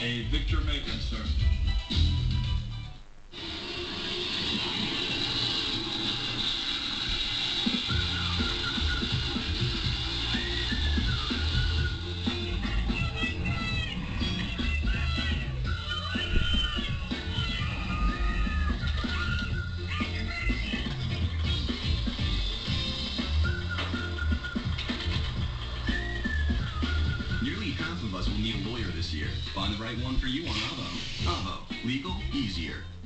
A Victor Mason, sir. Nearly half of us will need a lawyer this year. Find the right one for you on Avo. Avo, legal, easier.